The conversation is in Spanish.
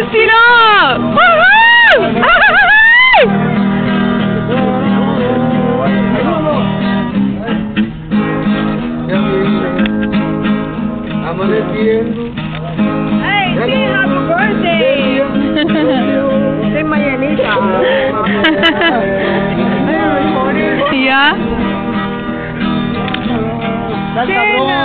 sila! Woohoo! Hey, sing happy birthday! Say Mayanita. Yeah? Sing